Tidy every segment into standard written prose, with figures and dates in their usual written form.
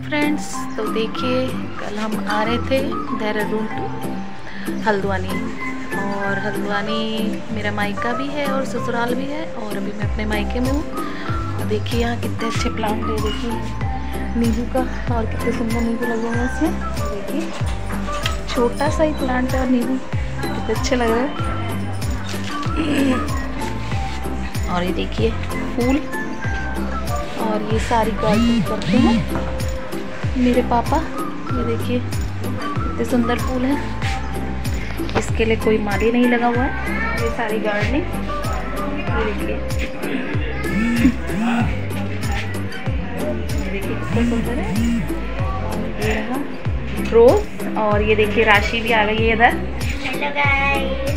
Friends, तो देखिए कल हम आ रहे थे देहरादून टू हल्द्वानी। और हल्द्वानी मेरा मायका भी है और ससुराल भी है, और अभी मैं अपने मायके में हूँ। और देखिए यहाँ कितने अच्छे प्लांट है, देखिए नींबू का, और कितने सुंदर नींबू लगे हुए हैं इसमें। देखिए छोटा सा ही प्लांट है और नींबू कितने अच्छे लग रहे हैं। और ये देखिए फूल, और ये सारी गार्डनिंग करते हैं मेरे पापा। ये देखिए कितने सुंदर फूल हैं, इसके लिए कोई माली नहीं लगा हुआ है, ये सारी गार्डनिंग। ये देखिए कितने सुंदर है। और ये रहा रोज, और ये देखिए राशि भी आ गई है इधर। Hello guys.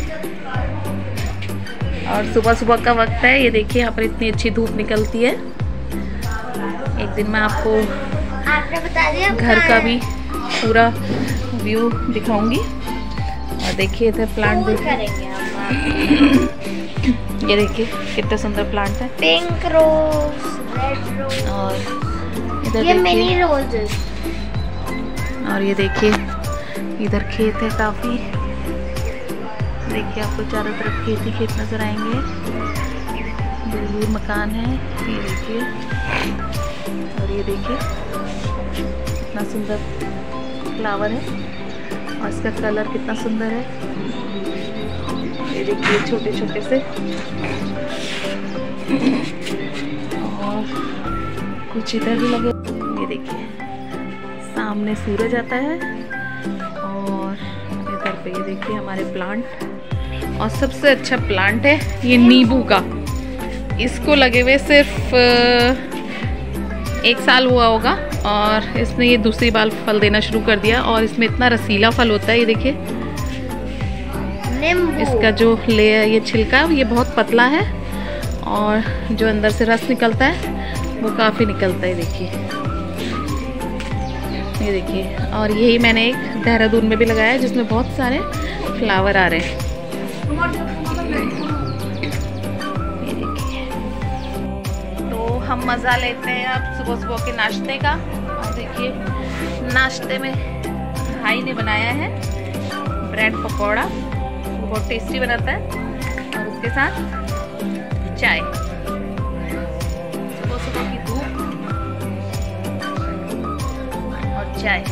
और सुबह सुबह का वक्त है, ये देखिए यहाँ पर इतनी अच्छी धूप निकलती है। एक दिन मैं आपको आपने बता दिया घर का भी पूरा व्यू दिखाऊंगी। और देखिए इधर प्लांट करेंगे हम। ये देखिए कितने सुंदर प्लांट है, पिंक रोज, रेड रोज, और इधर ये मिनी देखिए, रोजेस। और ये देखिए इधर खेत है काफी। देखिए आपको चारों तरफ खेत ही खेत नजर आएंगे, दूर मकान है। ये देखिए, और ये देखिए कितना सुंदर फ्लावर है, और इसका कलर कितना सुंदर है। ये देखिए छोटे छोटे से, और कुछ इधर भी लगे। ये देखिए सामने सूरज आता है, और इधर पे ये देखिए हमारे प्लांट। और सबसे अच्छा प्लांट है ये नींबू का, इसको लगे हुए सिर्फ 1 साल हुआ होगा, और इसने ये दूसरी बार फल देना शुरू कर दिया। और इसमें इतना रसीला फल होता है, ये देखिए इसका जो लेयर, ये छिलका ये बहुत पतला है, और जो अंदर से रस निकलता है वो काफ़ी निकलता है। देखिए ये देखिए, और यही मैंने एक देहरादून में भी लगाया है, जिसमें बहुत सारे फ्लावर आ रहे हैं। ये देखिए, तो हम मज़ा लेते हैं अब सुबह सुबह के नाश्ते का। और देखिए नाश्ते में भाई ने बनाया है ब्रेड पकौड़ा, बहुत टेस्टी बनाता है, और उसके साथ चाय। सुबह सुबह की धूप और चाय।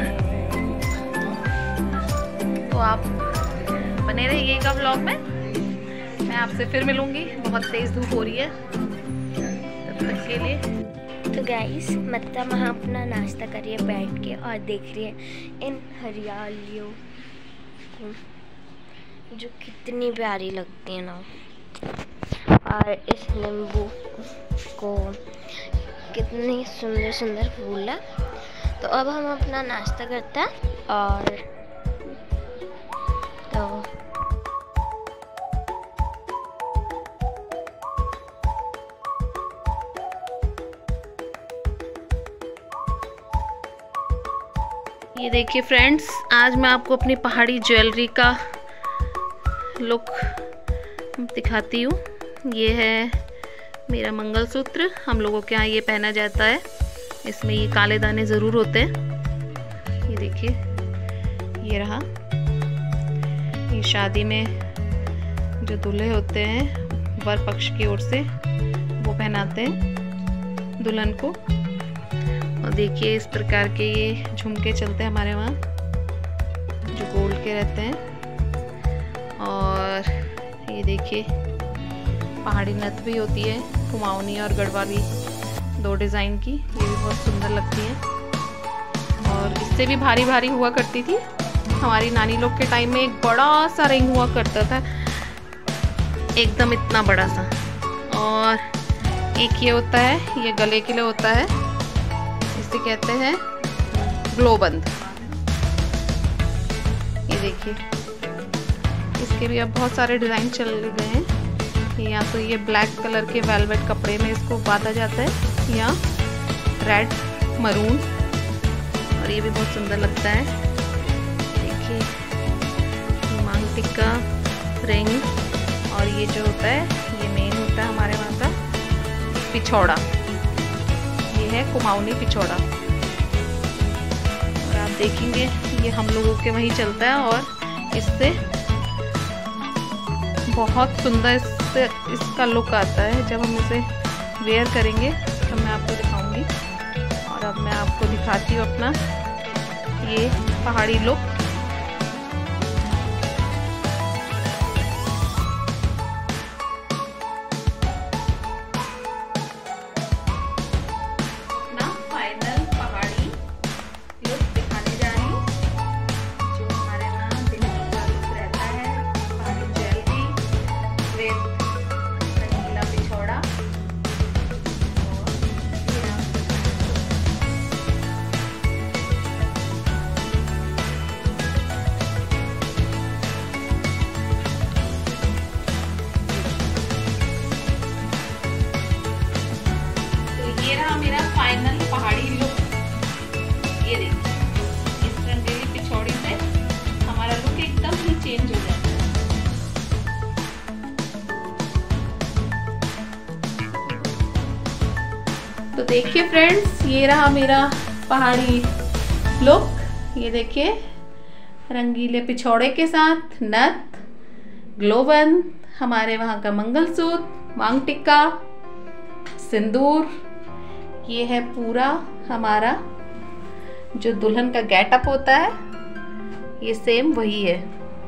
तो आप बने रहिएगा व्लॉग में, मैं आपसे फिर मिलूंगी। बहुत तेज धूप हो रही है, तब तक के लिए। तो गाइस, मतलब वहाँ अपना नाश्ता करिए बैठ के, और देख रही है इन हरियालियों को, जो कितनी प्यारी लगती है ना, और इस नींबू को, कितनी सुंदर सुंदर फूल है। तो अब हम अपना नाश्ता करते हैं, और तो ये देखिए फ्रेंड्स, आज मैं आपको अपनी पहाड़ी ज्वेलरी का लुक दिखाती हूँ। ये है मेरा मंगलसूत्र, हम लोगों के यहाँ ये पहना जाता है। इसमें ये काले दाने ज़रूर होते हैं। ये देखिए, ये रहा। ये शादी में जो दूल्हे होते हैं वर पक्ष की ओर से, वो पहनाते हैं दुल्हन को। और देखिए इस प्रकार के ये झुमके चलते हैं हमारे वहाँ, जो गोल्ड के रहते हैं। और ये देखिए पहाड़ी नथ भी होती है, कुमाऊनी और गढ़वाली, 2 डिज़ाइन की, ये भी बहुत सुंदर लगती है। और इससे भी भारी भारी हुआ करती थी हमारी नानी लोग के टाइम में। एक बड़ा सा रिंग हुआ करता था, एकदम इतना बड़ा सा। और एक ये होता है, ये गले के लिए होता है, इसे कहते हैं ग्लोबंद। ये देखिए इसके भी अब बहुत सारे डिज़ाइन चल गए हैं। या तो ये ब्लैक कलर के वेलवेट कपड़े में इसको बांधा जाता है, या रेड, मरून, और ये भी बहुत सुंदर लगता है। देखिए मांग टिक्का, रिंग, और ये जो होता है ये मेन होता है हमारे वहाँ का पिछौड़ा। ये है कुमाऊनी पिछौड़ा। देखेंगे ये हम लोगों के वहीं चलता है और इससे बहुत सुंदर इसका लुक आता है। जब हम इसे वेयर करेंगे तो मैं आपको दिखाऊंगी। और अब मैं आपको दिखाती हूँ अपना ये पहाड़ी लुक। ये रहा मेरा फाइनल पहाड़ी लुक। ये देखिए, इस रंगीली पिछौड़ी से हमारा लुक एकदम ही चेंज हो जाता है। तो देखिए फ्रेंड्स, ये रहा मेरा पहाड़ी लुक। ये देखिए, रंगीले पिछौड़े के साथ नथ, ग्लोबन, हमारे वहाँ का मंगलसूत्र, मांग टिक्का, सिंदूर। ये है पूरा हमारा जो दुल्हन का गेटअप होता है, ये सेम वही है।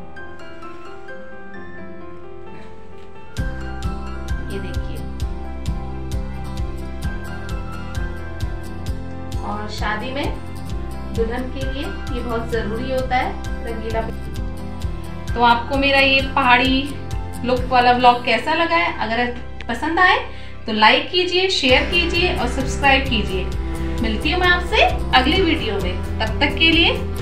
ये देखिए, और शादी में दुल्हन के लिए ये बहुत जरूरी होता है रंगीला। तो आपको मेरा ये पहाड़ी लुक वाला व्लॉग कैसा लगा है? अगर पसंद आए तो लाइक कीजिए, शेयर कीजिए और सब्सक्राइब कीजिए। मिलती हूँ मैं आपसे अगली वीडियो में। तब तक के लिए